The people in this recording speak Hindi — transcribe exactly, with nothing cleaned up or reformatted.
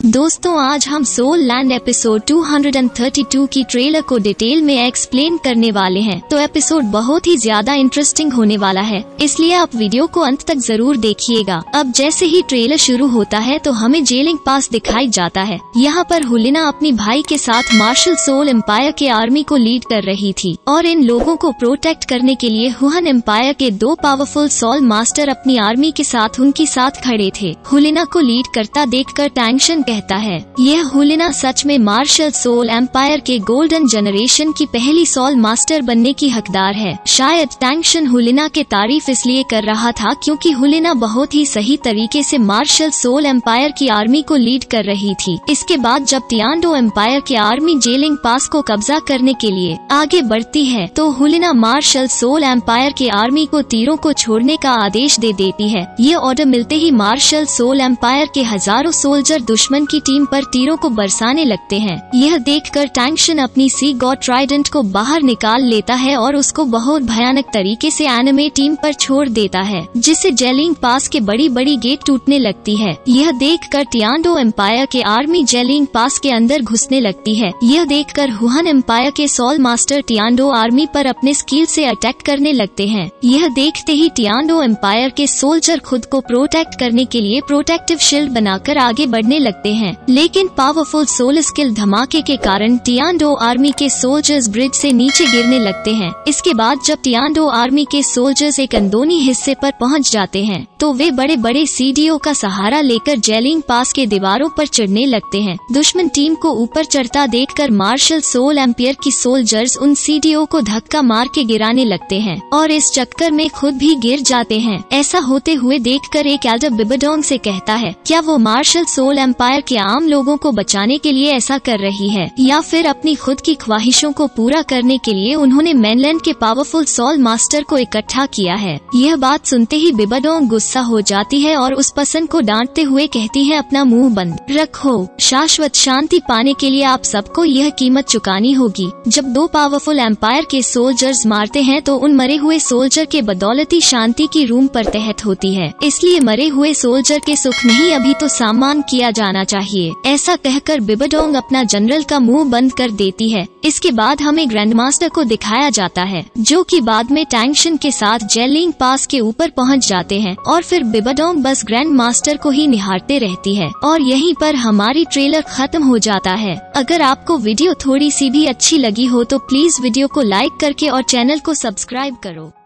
दोस्तों आज हम सोल लैंड एपिसोड दो सौ बत्तीस की ट्रेलर को डिटेल में एक्सप्लेन करने वाले हैं। तो एपिसोड बहुत ही ज्यादा इंटरेस्टिंग होने वाला है, इसलिए आप वीडियो को अंत तक जरूर देखिएगा। अब जैसे ही ट्रेलर शुरू होता है तो हमें जेलिंग पास दिखाई जाता है। यहाँ पर हुलिना अपनी भाई के साथ मार्शल सोल एम्पायर के आर्मी को लीड कर रही थी और इन लोगों को प्रोटेक्ट करने के लिए हुहन एम्पायर के दो पावरफुल सोल मास्टर अपनी आर्मी के साथ उनके साथ खड़े थे। हुलिना को लीड करता देखकर टैंगशन कहता है, यह हुलिना सच में मार्शल सोल एम्पायर के गोल्डन जनरेशन की पहली सोल मास्टर बनने की हकदार है। शायद टैंगशन हुलिना के तारीफ इसलिए कर रहा था क्योंकि हुलिना बहुत ही सही तरीके से मार्शल सोल एम्पायर की आर्मी को लीड कर रही थी। इसके बाद जब तियांडो एम्पायर की आर्मी जेलिंग पास को कब्जा करने के लिए आगे बढ़ती है तो हुलिना मार्शल सोल एम्पायर की आर्मी को तीरों को छोड़ने का आदेश दे देती है। ये ऑर्डर मिलते ही मार्शल सोल एम्पायर के हजारों सोल्जर दुश्मन की टीम पर तीरों को बरसाने लगते हैं। यह देखकर टैंगशन अपनी सी गॉड ट्राइडेंट को बाहर निकाल लेता है और उसको बहुत भयानक तरीके से एनिमे टीम पर छोड़ देता है, जिससे जेलिंग पास के बड़ी बड़ी गेट टूटने लगती है। यह देखकर तियांडो एम्पायर के आर्मी जेलिंग पास के अंदर घुसने लगती है। यह देखकर हुहन एम्पायर के सोल मास्टर तियांडो आर्मी पर अपने स्किल से अटैक करने लगते हैं। यह देखते ही तियांडो एम्पायर के सोल्जर खुद को प्रोटेक्ट करने के लिए प्रोटेक्टिव शील्ड बनाकर आगे बढ़ने लगते हैं, लेकिन पावरफुल सोल स्किल धमाके के कारण तियांडो आर्मी के सोल्जर्स ब्रिज से नीचे गिरने लगते हैं। इसके बाद जब तियांडो आर्मी के सोल्जर्स एक अंदरूनी हिस्से पर पहुंच जाते हैं तो वे बड़े बड़े सीढ़ियों का सहारा लेकर जेलिंग पास के दीवारों पर चढ़ने लगते हैं। दुश्मन टीम को ऊपर चढ़ता देखकर मार्शल सोल एम्पायर की सोल्जर्स उन सीढ़ियों को धक्का मार के गिराने लगते हैं और इस चक्कर में खुद भी गिर जाते हैं। ऐसा होते हुए देखकर एक एल्डर बिबडोंग से कहता है, क्या वो मार्शल सोल एम्पायर के आम लोगों को बचाने के लिए ऐसा कर रही है या फिर अपनी खुद की ख्वाहिशों को पूरा करने के लिए उन्होंने मेनलैंड के पावरफुल सोल मास्टर को इकट्ठा किया है। यह बात सुनते ही बिबडोंग गुस्सा हो जाती है और उस पर्सन को डांटते हुए कहती है, अपना मुंह बंद रखो। शाश्वत शांति पाने के लिए आप सबको यह कीमत चुकानी होगी। जब दो पावरफुल एम्पायर के सोल्जर्स मारते हैं तो उन मरे हुए सोल्जर के बदौलती शांति की रूम पर तहत होती है, इसलिए मरे हुए सोल्जर के सुख नहीं अभी तो सम्मान किया जाना चाहिए। ऐसा कहकर बिबडोंग अपना जनरल का मुंह बंद कर देती है। इसके बाद हमें ग्रैंड मास्टर को दिखाया जाता है जो कि बाद में टैंगशन के साथ जेलिंग पास के ऊपर पहुंच जाते हैं और फिर बिबडोंग बस ग्रैंड मास्टर को ही निहारते रहती है और यहीं पर हमारी ट्रेलर खत्म हो जाता है। अगर आपको वीडियो थोड़ी सी भी अच्छी लगी हो तो प्लीज वीडियो को लाइक करके और चैनल को सब्सक्राइब करो।